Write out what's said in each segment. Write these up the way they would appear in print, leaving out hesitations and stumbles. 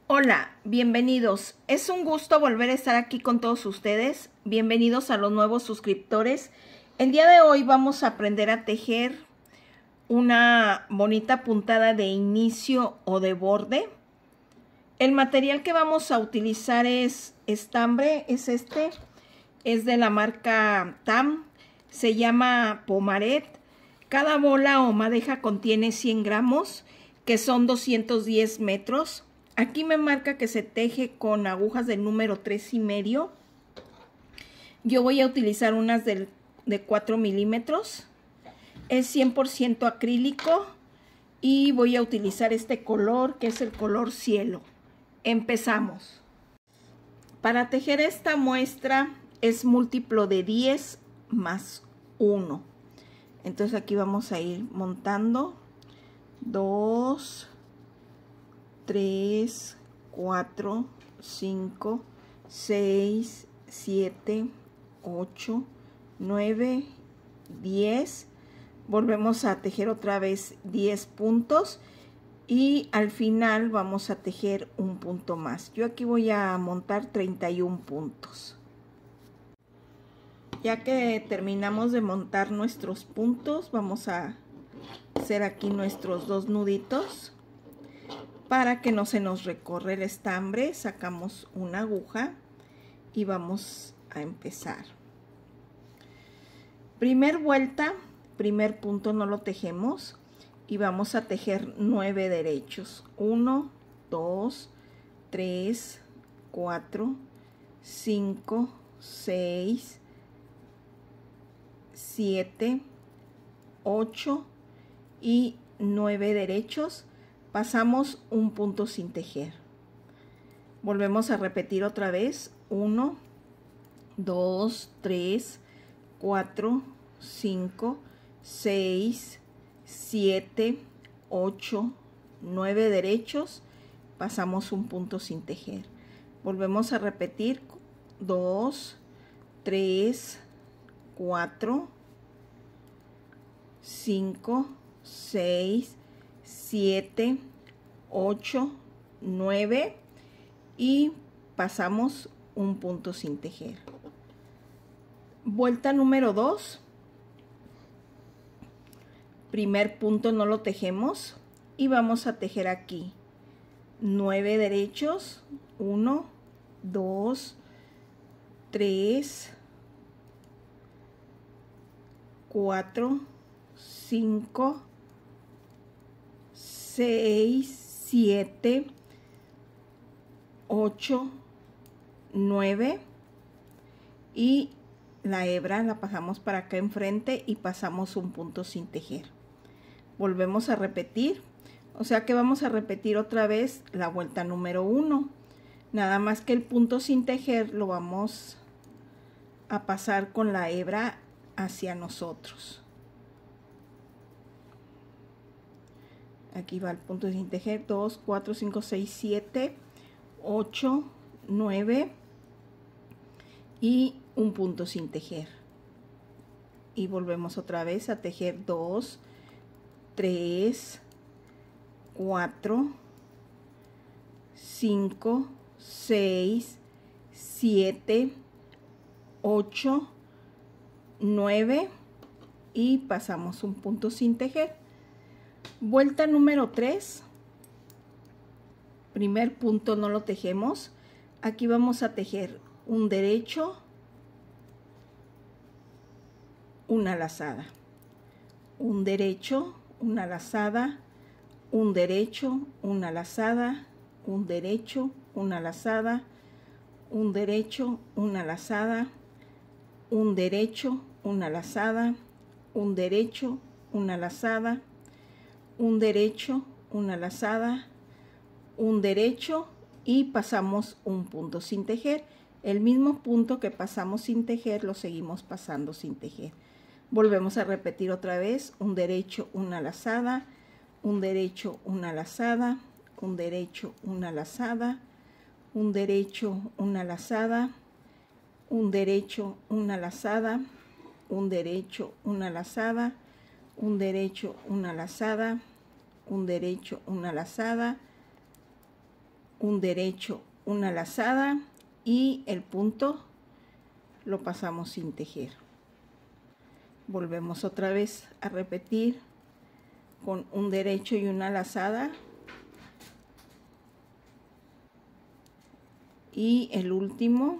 Hola, bienvenidos. Es un gusto volver a estar aquí con todos ustedes. Bienvenidos a los nuevos suscriptores. El día de hoy vamos a aprender a tejer una bonita puntada de inicio o de borde. El material que vamos a utilizar es estambre, es de la marca TAM, se llama Pomaret. Cada bola o madeja contiene 100 gramos, que son 210 metros. Aquí me marca que se teje con agujas del número 3,5. Yo voy a utilizar unas de 4 milímetros. Es 100% acrílico y voy a utilizar este color que es el color cielo. Empezamos. Para tejer esta muestra es múltiplo de 10 más 1. Entonces aquí vamos a ir montando 2, 3, 4, 5, 6, 7, 8, 9, 10. Volvemos a tejer otra vez 10 puntos y al final vamos a tejer un punto más. Yo aquí voy a montar 31 puntos. Ya que terminamos de montar nuestros puntos, vamos a hacer aquí nuestros 2 nuditos. Para que no se nos recorre el estambre, sacamos una aguja y vamos a empezar. Primer vuelta, primer punto no lo tejemos y vamos a tejer 9 derechos. 1, 2, 3, 4, 5, 6, 7, 8 y 9 derechos. Pasamos un punto sin tejer. Volvemos a repetir otra vez. 1, 2, 3, 4, 5, 6, 7, 8, 9 derechos. Pasamos un punto sin tejer. Volvemos a repetir. 2, 3, 4, 5, 6, 7, 8, 9 y pasamos un punto sin tejer. Vuelta número 2. Primer punto no lo tejemos y vamos a tejer aquí 9 derechos. 1, 2, 3, 4, 5, 6, 7, 8, 9 y la hebra la pasamos para acá enfrente y pasamos un punto sin tejer. Volvemos a repetir, o sea que vamos a repetir otra vez la vuelta número 1, nada más que el punto sin tejer lo vamos a pasar con la hebra hacia nosotros. Aquí va el punto sin tejer. 2, 4, 5, 6, 7, 8, 9 y un punto sin tejer. Y volvemos otra vez a tejer 2, 3, 4, 5, 6, 7, 8, 9 y pasamos un punto sin tejer. Vuelta número 3, primer punto no lo tejemos. Aquí vamos a tejer un derecho, una lazada, un derecho, una lazada, un derecho, una lazada, un derecho, una lazada, un derecho, una lazada, un derecho, una lazada, un derecho, una lazada, un derecho, una lazada, un derecho y pasamos un punto sin tejer. El mismo punto que pasamos sin tejer lo seguimos pasando sin tejer. Volvemos a repetir otra vez. Un derecho, una lazada, un derecho, una lazada, un derecho, una lazada, un derecho, una lazada, un derecho, una lazada, un derecho, una lazada, un derecho, una lazada, un derecho, una lazada, un derecho, una lazada y el punto lo pasamos sin tejer. Volvemos otra vez a repetir con un derecho y una lazada y el último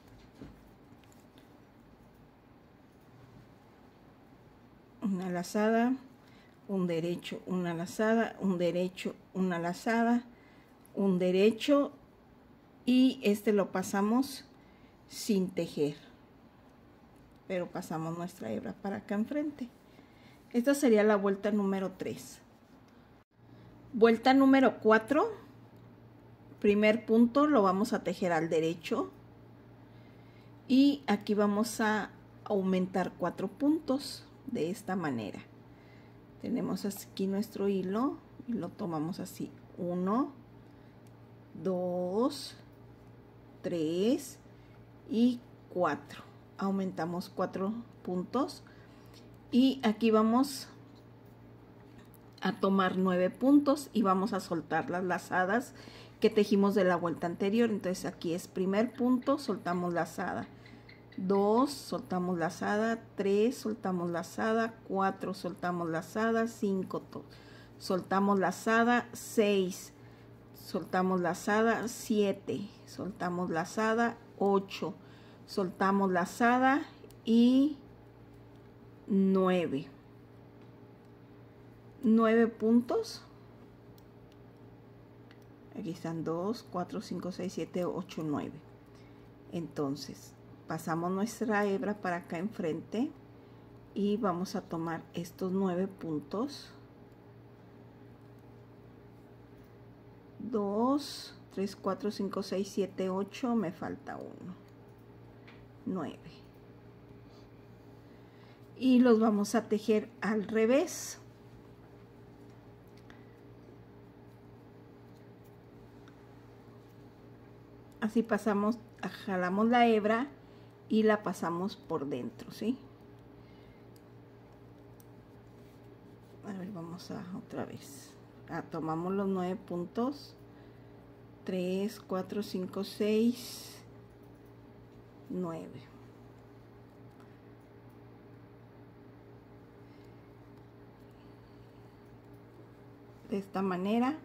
una lazada, un derecho, una lazada, un derecho, una lazada, un derecho y este lo pasamos sin tejer, pero pasamos nuestra hebra para acá enfrente. Esta sería la vuelta número 3. Vuelta número 4, primer punto lo vamos a tejer al derecho y aquí vamos a aumentar 4 puntos de esta manera. Tenemos aquí nuestro hilo y lo tomamos así: 1, 2, 3 y 4. Aumentamos 4 puntos y aquí vamos a tomar 9 puntos y vamos a soltar las lazadas que tejimos de la vuelta anterior. Entonces aquí es primer punto, soltamos lazada, 2, soltamos lazada, 3, soltamos lazada, 4, soltamos lazada, 5, soltamos lazada, 6, soltamos lazada, 7, soltamos lazada, 8, soltamos lazada y 9 puntos. Aquí están 2, 4, 5, 6, 7, 8, 9. Entonces pasamos nuestra hebra para acá enfrente y vamos a tomar estos 9 puntos. 2, 3, 4, 5, 6, 7, 8, me falta 1, 9. Y los vamos a tejer al revés. Así pasamos, jalamos la hebra y la pasamos por dentro, ¿sí? A ver, vamos a otra vez. Tomamos los 9 puntos. 3, 4, 5, 6, 9. De esta manera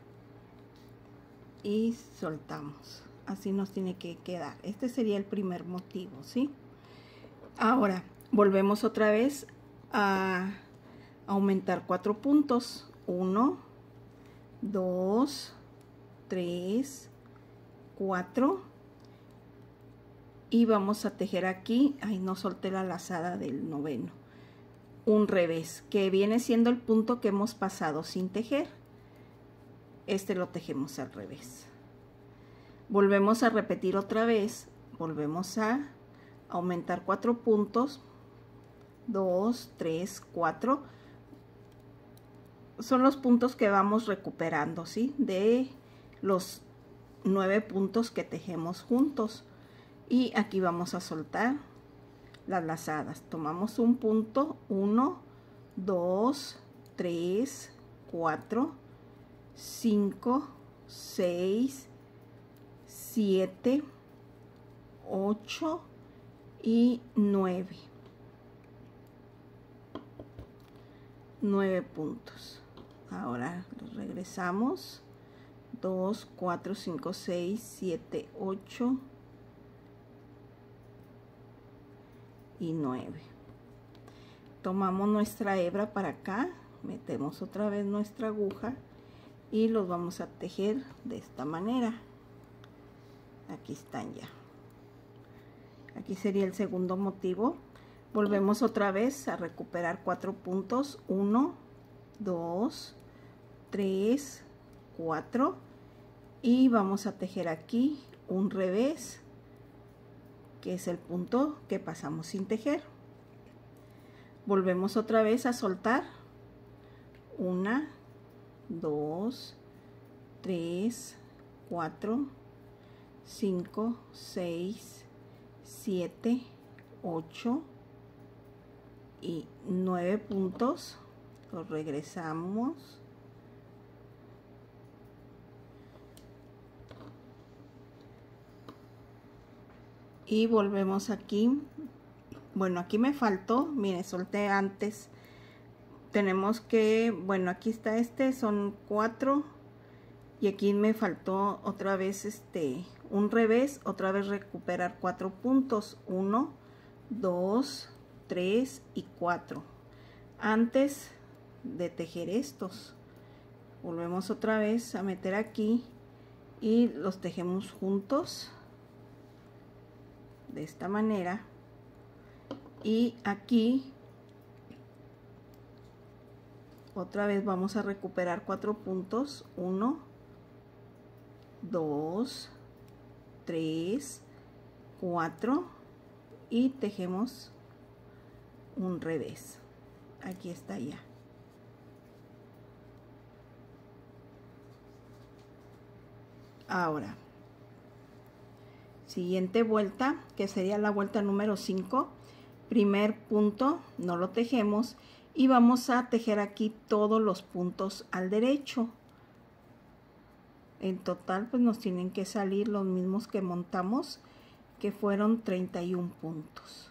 y soltamos. Así nos tiene que quedar. Este sería el primer motivo, ¿sí? Ahora volvemos otra vez a aumentar 4 puntos. 1, 2, 3, 4 y vamos a tejer aquí. Ahí no solté la lazada del noveno, un revés que viene siendo el punto que hemos pasado sin tejer. Este lo tejemos al revés. Volvemos a repetir otra vez, volvemos a aumentar 4 puntos. 2, 3, 4 son los puntos que vamos recuperando, ¿sí? De los 9 puntos que tejemos juntos. Y aquí vamos a soltar las lazadas. Tomamos un punto, 1, 2, 3, 4, 5, 6, 7, 8 y 9. 9 puntos. Ahora regresamos. 2, 4, 5, 6, 7, 8 y 9. Tomamos nuestra hebra para acá, metemos otra vez nuestra aguja y los vamos a tejer de esta manera. Aquí están ya. Aquí sería el segundo motivo. Volvemos otra vez a recuperar 4 puntos. 1, 2, 3, 4 y vamos a tejer aquí un revés, que es el punto que pasamos sin tejer. Volvemos otra vez a soltar. 1, 2, 3, 4, 5, 6, 7, 8 y 9 puntos. Los regresamos y volvemos aquí. Bueno, aquí me faltó, mire, solté antes. Tenemos que, bueno, aquí está son 4 y aquí me faltó otra vez un revés, otra vez recuperar 4 puntos, 1, 2, 3 y 4 antes de tejer estos. Volvemos otra vez a meter aquí y los tejemos juntos de esta manera, y aquí otra vez vamos a recuperar 4 puntos, 1, 2, 3, 4 y tejemos un revés. Aquí está ya. Ahora, siguiente vuelta, que sería la vuelta número 5, primer punto, no lo tejemos y vamos a tejer aquí todos los puntos al derecho. En total pues nos tienen que salir los mismos que montamos, que fueron 31 puntos.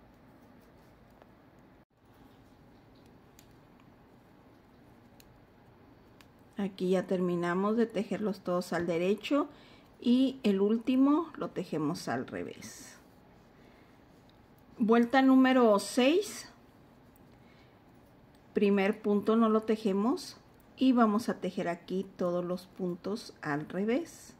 Aquí ya terminamos de tejerlos todos al derecho y el último lo tejemos al revés. Vuelta número 6, primer punto no lo tejemos y vamos a tejer aquí todos los puntos al revés.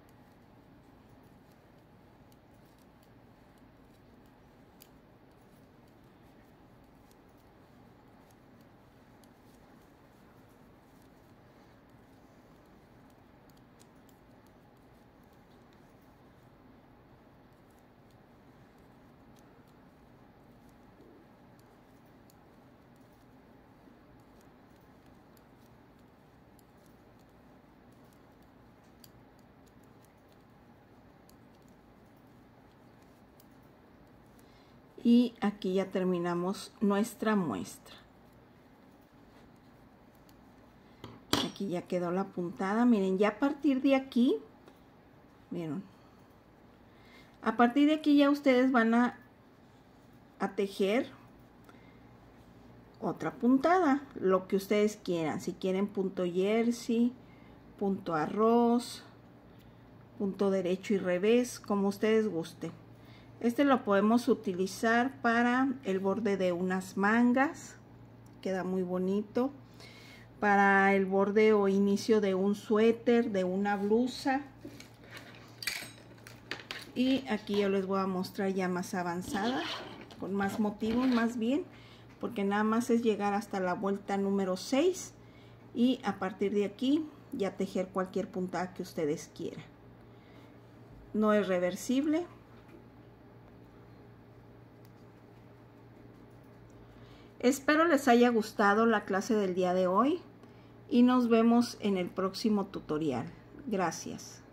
Y aquí ya terminamos nuestra muestra. Aquí ya quedó la puntada. Miren, ya a partir de aquí, ¿vieron? A partir de aquí ya ustedes van a tejer otra puntada, lo que ustedes quieran. Si quieren punto jersey, punto arroz, punto derecho y revés, como ustedes gusten. Lo podemos utilizar para el borde de unas mangas, queda muy bonito. Para el borde o inicio de un suéter, de una blusa. Y aquí yo les voy a mostrar ya más avanzada, con más motivos más bien, porque nada más es llegar hasta la vuelta número 6 y a partir de aquí ya tejer cualquier puntada que ustedes quieran. No es reversible. Espero les haya gustado la clase del día de hoy y nos vemos en el próximo tutorial. Gracias.